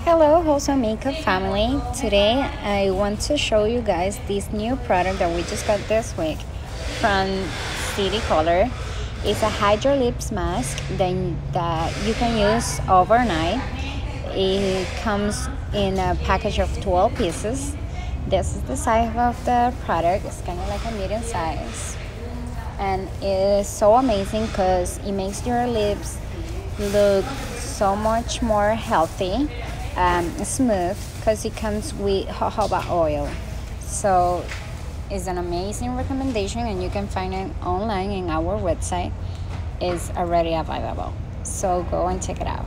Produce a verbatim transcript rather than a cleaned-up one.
Hello, Wholesale Makeup family. Today I want to show you guys this new product that we just got this week from City Color. It's a Hydro Lips mask that, that you can use overnight. It comes in a package of twelve pieces. This is the size of the product. It's kind of like a medium size. And it is so amazing because it makes your lips look so much more healthy. Um, smooth because it comes with jojoba oil. So it's an amazing recommendation, and you can find it online in our website. It's already available, so go and check it out.